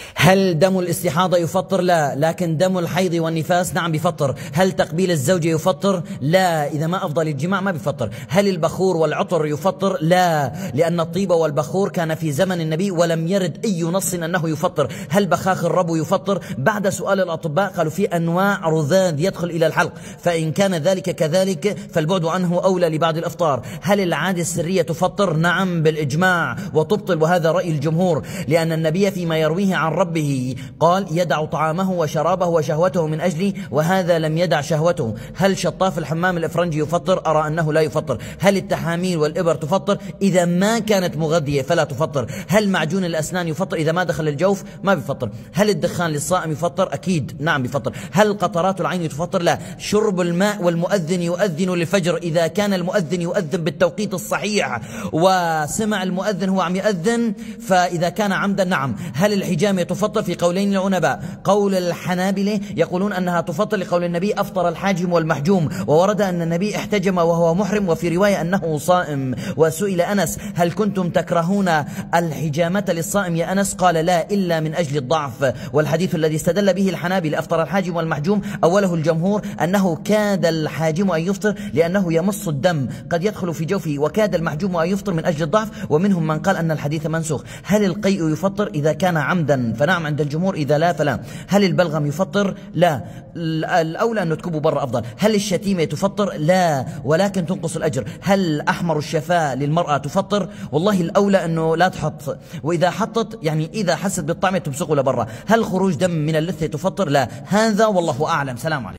هل دم الاستحاضة يفطر؟ لا. لكن دم الحيض والنفاس نعم بيفطر. هل تقبيل الزوجة يفطر؟ لا، إذا ما أفضل الجماع ما بيفطر. هل البخور والعطر يفطر؟ لا، لأن الطيب والبخور كان في زمن النبي ولم يرد أي نص أنه يفطر. هل بخاخ الربو يفطر؟ بعد سؤال الأطباء قالوا في أنواع رذاذ يدخل إلى الحلق، فإن كان ذلك كذلك فالبعد عنه أولى لبعض الإفطار. هل العادة السرية تفطر؟ نعم بالإجماع وتبطل، وهذا رأي الجمهور، لأن النبي فيما يرويه عن ربه قال يدع طعامه وشرابه وشهوته من أجلي، وهذا لم يدع شهوته. هل شطاف الحمام الإفرنجي يفطر؟ أرى أنه لا يفطر. هل التحاميل والإبر تفطر؟ إذا ما كانت مغذية فلا تفطر. هل معجون الأسنان يفطر إذا ما دخل الجوف؟ ما بيفطر. هل الدخان للصائم يفطر؟ أكيد نعم بيفطر. هل قطرات العين تفطر؟ لا. شرب الماء والمؤذن يؤذن للفجر، إذا كان المؤذن يؤذن بالتوقيت الصحيح وسمع المؤذن هو عم يؤذن فإذا كان عمدا نعم. هل الحجامة تفطر؟ في قولين للعلماء. قول الحنابلة يقولون أنها تفطر لقول النبي أفطر الحاجم والمحجوم، وورد أن النبي احتجم وهو محرم، وفي رواية أنه صائم. وسئل أنس هل كنتم تكرهون الحجامة للصائم يا أنس؟ قال لا إلا من أجل الضعف. والحديث الذي استدل به الحنابلة أفطر الحاجم والمحجوم أوله الجمهور أنه كاد الحاجم أن يفطر لأنه يمص الدم قد يدخل في جوفه، وكاد المحجوم أن يفطر من أجل الضعف، ومنهم من قال أن الحديث منسوخ. هل القيء يفطر إذا كان عمدا؟ فنعم عند الجمهور، إذا لا فلا. هل البلغم يفطر؟ لا، الأولى أن تكبوا برا أفضل. هل الشتيمة تفطر؟ لا، ولكن تنقص الأجر. هل أحمر الشفاء للمرأة تفطر؟ والله الأولى أنه لا تحط، وإذا حطت يعني إذا حست بالطعم تبصقه لبرا. هل خروج دم من اللثة تفطر؟ لا. هذا والله أعلم. سلام عليكم.